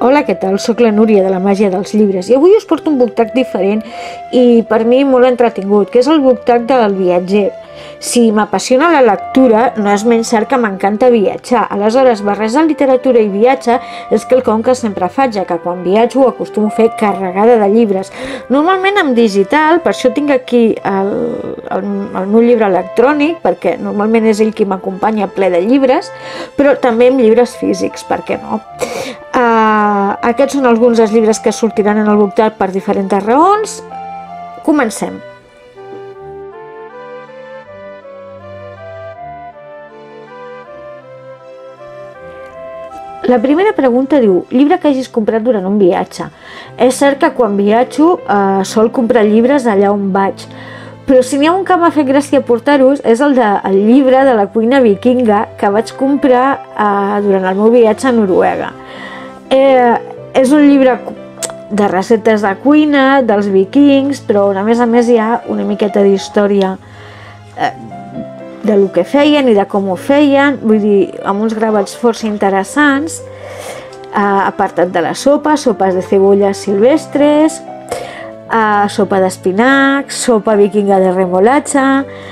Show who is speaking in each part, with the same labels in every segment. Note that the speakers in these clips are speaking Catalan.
Speaker 1: Hola, què tal? Soc la Núria de la Màgia dels Llibres i avui us porto un book tag diferent i per mi molt entretingut, que és el book tag del viatger. Si m'apassiona la lectura, no és menys cert que m'encanta viatjar. Aleshores, barrejar literatura i viatge és quelcom que sempre faig, ja que quan viatjo acostumo a fer carregada de llibres. Normalment en digital, per això tinc aquí el meu llibre electrònic, perquè normalment és ell qui m'acompanya ple de llibres, però també amb llibres físics, per què no? Aquests són alguns dels llibres que sortiran en el book tag per diferents raons. Comencem. La primera pregunta diu, llibre que hagis comprat durant un viatge. És cert que quan viatjo sol comprar llibres allà on vaig, però si n'hi ha un que m'ha fet gràcia portar-vos és el llibre de la cuina vikinga que vaig comprar durant el meu viatge a Noruega. És un llibre de receptes de cuina, dels vikings, però a més hi ha una miqueta d'història de lo que feien i de com ho feien, vull dir, amb uns gravats força interessants, apartat de la sopes de cebolles silvestres, sopa d'espinacs, sopa vikinga de remolatxa.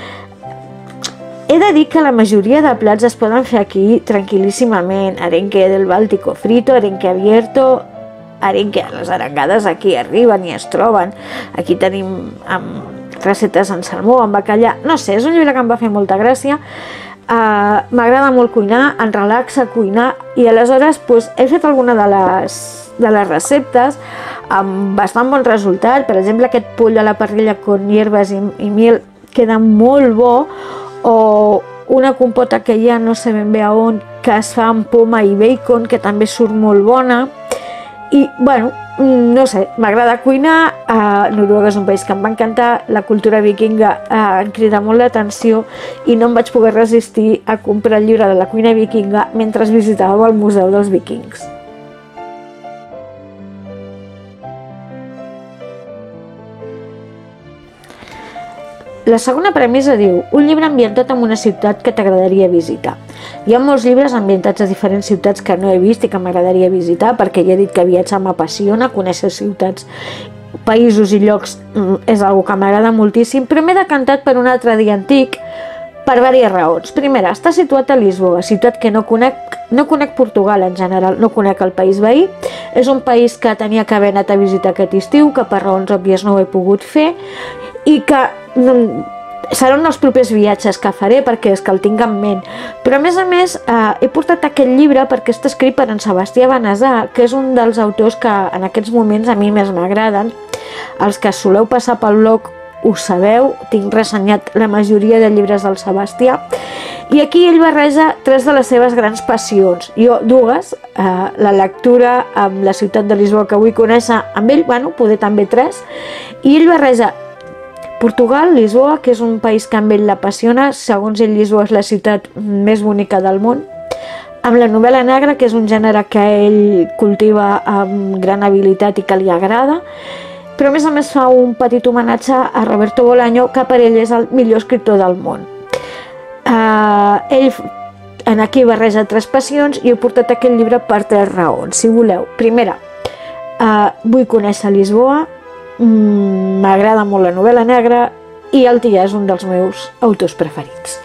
Speaker 1: He de dir que la majoria de plats es poden fer aquí tranquil·líssimament. Arenque del Báltico frito, arenque abierto, arenque a les arengades aquí arriben i es troben. Aquí tenim receptes en salmó, en bacallà, no sé, és un llibre que em va fer molta gràcia. M'agrada molt cuinar, em relaxa cuinar i aleshores he fet alguna de les receptes amb bastant bon resultat. Per exemple, aquest poll a la parrilla con hierbas i miel queda molt bo, o una compota que hi ha no sé ben bé a on, que es fa amb poma i bacon, que també surt molt bona. I bueno, no sé, m'agrada cuinar. Noruega és un país que em va encantar, la cultura vikinga em crida molt l'atenció i no em vaig poder resistir a comprar el llibre de la cuina vikinga mentre visitàvem el Museu dels Vikings. La segona premissa diu, un llibre ambientat en una ciutat que t'agradaria visitar. Hi ha molts llibres ambientats a diferents ciutats que no he vist i que m'agradaria visitar, perquè ja he dit que viatjar m'apassiona, conèixer ciutats, països i llocs és una cosa que m'agrada moltíssim, però m'he decantat per un altre dia antic per diverses raons. Primera, està situat a Lisboa, ciutat que no conec Portugal en general, no conec el país veí. És un país que tenia que haver anat a visitar aquest estiu, que per raons òbvies no ho he pogut fer, i que seran els propers viatges que faré perquè és que el tinc en ment. Però a més he portat aquest llibre perquè està escrit per en Sebastià Benessà, que és un dels autors que en aquests moments a mi més m'agraden. Els que soleu passar pel blog ho sabeu, tinc ressenyat la majoria de llibres del Sebastià, i aquí ell barreja tres de les seves grans passions. Jo dues, la lectura amb la ciutat de Lisboa que vull conèixer amb ell, bueno, poder també tres, i ell barreja Portugal, Lisboa, que és un país que amb ell l'apassiona, segons ell Lisboa és la ciutat més bonica del món, amb la novel·la negra, que és un gènere que ell cultiva amb gran habilitat i que li agrada, però a més fa un petit homenatge a Roberto Bolaño, que per ell és el millor escriptor del món. Ell aquí barreja tres passions i he portat aquest llibre per tres raons, si voleu. Primera, vull conèixer Lisboa, m'agrada molt la novel·la negra i el tia és un dels meus autors preferits.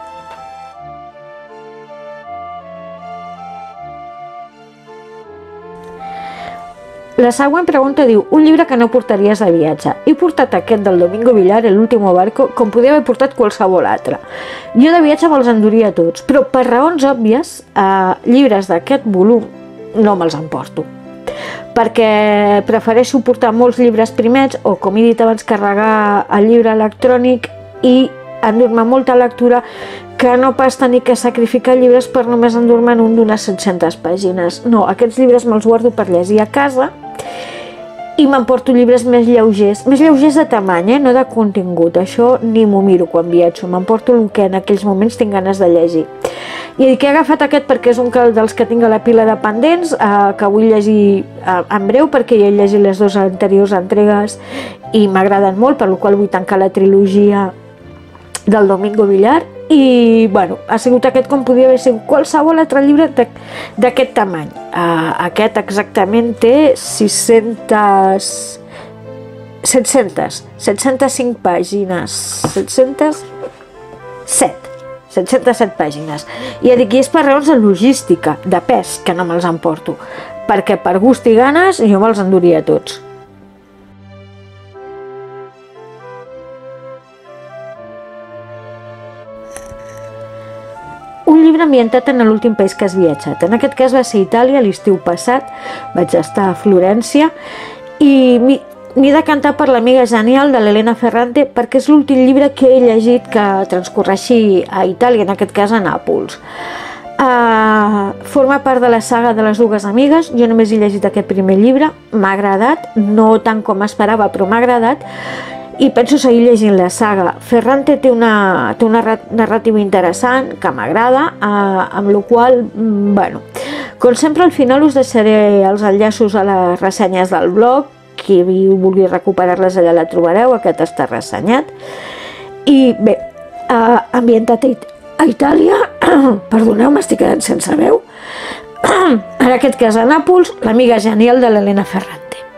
Speaker 1: La següent pregunta diu, un llibre que no portaries de viatge. He portat aquest del Domingo Villar, El último barco, com podria haver portat qualsevol altre. Jo de viatge me'ls enduria tots, però per raons òbvies, llibres d'aquest volum no me'ls emporto, perquè prefereixo portar molts llibres primers o, com he dit abans, carregar el llibre electrònic i endur-me molta lectura que no pas tenir que sacrificar llibres per només endur-me'n un d'unes 700 pàgines. No, aquests llibres me'ls guardo per llegir a casa i m'emporto llibres més lleugers de tamany, no de contingut. Això ni m'ho miro quan viatjo, m'emporto el que en aquells moments tinc ganes de llegir. I he agafat aquest perquè és un dels que tinc a la pila de pendents, que vull llegir en breu, perquè ja he llegit les dues anteriors entregues i m'agraden molt, per la qual vull tancar la trilogia del Domingo Villar. i bueno, ha sigut aquest com podia haver sigut qualsevol altre llibre d'aquest tamany. Aquest exactament té 705 pàgines, 707 pàgines. I ja dic, és per raons de logística, de pes, que no me'ls emporto, perquè per gust i ganes jo me'ls enduria tots. Un llibre ambientat en l'últim país que has viatjat. En aquest cas va ser Itàlia, l'estiu passat. Vaig estar a Florència i m'he decantat per L'amiga genial de l'Elena Ferrante perquè és l'últim llibre que he llegit que transcorreixi a Itàlia, en aquest cas a Nàpols. Forma part de la saga de les dues amigues. Jo només he llegit aquest primer llibre, m'ha agradat, no tant com esperava, però m'ha agradat i penso seguir llegint la saga. Ferrante té una narrativa interessant que m'agrada, amb la qual, bueno, com sempre al final us deixaré els enllaços a les ressenyes del blog. Qui vulgui recuperar-les allà la trobareu, aquest està ressenyat. I bé, ambientat a Itàlia, perdoneu, m'estic quedant sense veu, en aquest cas a Nàpols, L'amiga genial de l'Elena Ferrante.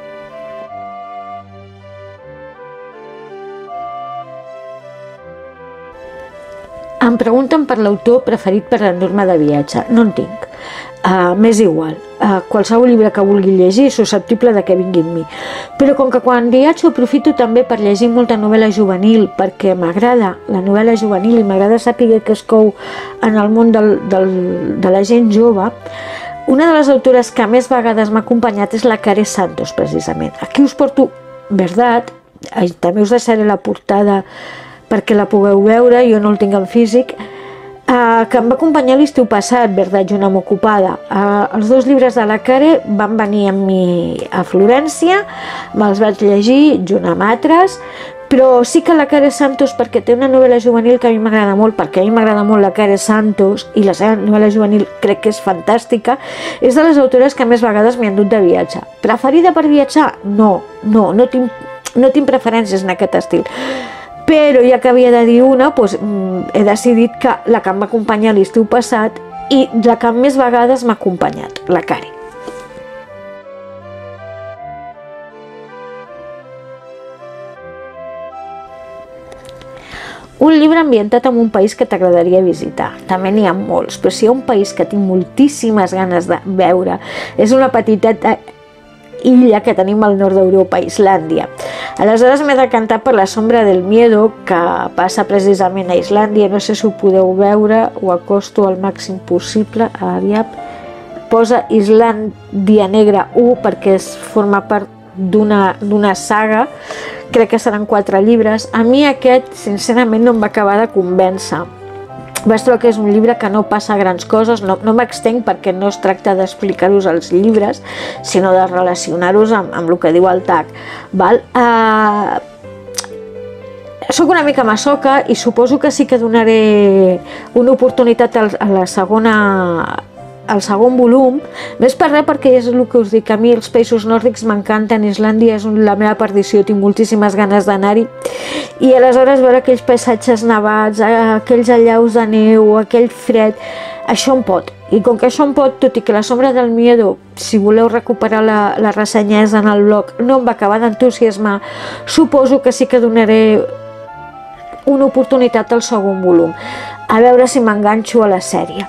Speaker 1: Em pregunten per l'autor preferit per endur-me de viatge. No en tinc. M'és igual. Qualsevol llibre que vulgui llegir és susceptible de que vingui amb mi. Però com que quan viatjo aprofito també per llegir molta novel·la juvenil, perquè m'agrada la novel·la juvenil i m'agrada saber què es cou en el món de la gent jove, una de les autores que més vegades m'ha acompanyat és la Care Santos, precisament. Aquí us porto Verdad, també us deixaré la portada perquè la pugueu veure, jo no el tinc en físic, que em va acompanyar l'estiu passat, Verdad i una home ocupada. Els dos llibres de la Care van venir amb mi a Florència, me'ls vaig llegir junt amb altres, però sí que la Care Santos, perquè té una novel·la juvenil que a mi m'agrada molt, perquè a mi m'agrada molt la Care Santos i la seva novel·la juvenil crec que és fantàstica, és de les autores que més vegades m'hi han dut de viatge. Preferida per viatjar? No tinc preferències en aquest estil. Però ja que havia de dir una, doncs, he decidit que la que em va acompanyar l'estiu passat i la que més vegades m'ha acompanyat, la Care. Un llibre ambientat en un país que t'agradaria visitar. També n'hi ha molts, però si hi ha un país que tinc moltíssimes ganes de veure, és una petiteta illa que tenim al nord d'Europa, Islàndia. Aleshores m'he decantat per La sombra del miedo, que passa precisament a Islàndia. No sé si ho podeu veure, ho acosto al màxim possible. Aviam, posa Islàndia Negra 1 perquè forma part d'una saga, crec que seran 4 llibres. A mi aquest, sincerament, no em va acabar de convèncer. Vaig trobar que és un llibre que no passa grans coses, no m'extenc perquè no es tracta d'explicar-vos els llibres, sinó de relacionar-vos amb el que diu el tag. Soc una mica masoca i suposo que sí que donaré una oportunitat al segon volum, més per res perquè és el que us dic, a mi els països nòrdics m'encanten, Islàndia és la meva perdició, tinc moltíssimes ganes d'anar-hi, i aleshores veure aquells paisatges nevats, aquells allaus de neu, aquell fred, això em pot. I com que això em pot, tot i que La sombra del miedo, si voleu recuperar la ressenya és en el blog, no em va acabar d'entusiasmar, suposo que sí que donaré una oportunitat al segon volum, a veure si m'enganxo a la sèrie.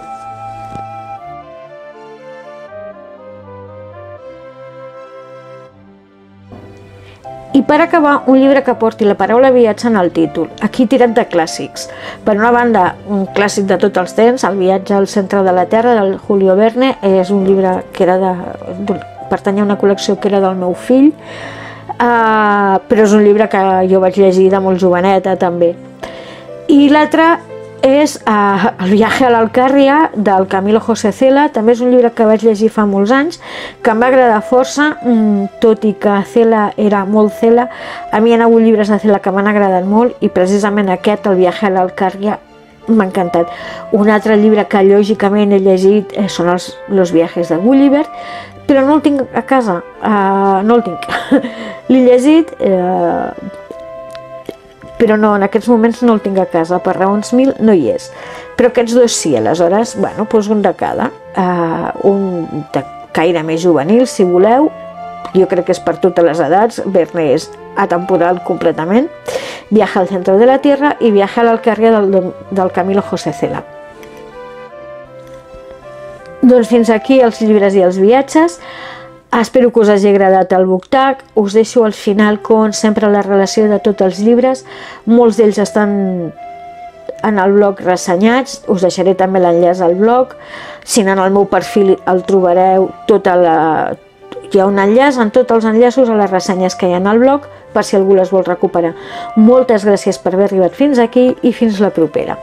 Speaker 1: I per acabar, un llibre que porti la paraula viatge en el títol, aquí tirat de clàssics. Per una banda, un clàssic de tots els temps, El viatge al centre de la Terra, del Julio Verne, és un llibre que pertany a una col·lecció que era del meu fill, però és un llibre que jo vaig llegir de molt joveneta també. I l'altre és El viaje a l'Alcàrria, del Camilo José Cela, també és un llibre que vaig llegir fa molts anys, que em va agradar força, tot i que Cela era molt Cela. A mi hi ha hagut llibres de Cela que m'han agradat molt i precisament aquest, El viaje a l'Alcàrria, m'ha encantat. Un altre llibre que lògicament he llegit són Los viajes de Gulliver, però no el tinc a casa, no el tinc. L'he llegit, però no, en aquests moments no el tinc a casa, per raons mil no hi és, però aquests dos sí, aleshores, bueno, doncs un de cada, un de caire més juvenil, si voleu, jo crec que és per totes les edats, Verne és atemporal completament, Viaje al centro de la Tierra i Viaje a l'Alquerria del Camilo José Cela. Doncs fins aquí els llibres i els viatges. Espero que us hagi agradat el book tag. Us deixo al final, com sempre, la relació de tots els llibres. Molts d'ells estan en el blog ressenyats. Us deixaré també l'enllaç al blog. Si anant al meu perfil el trobareu hi ha un enllaç en tots els enllaços a les ressenyes que hi ha al blog per si algú les vol recuperar. Moltes gràcies per haver arribat fins aquí i fins la propera.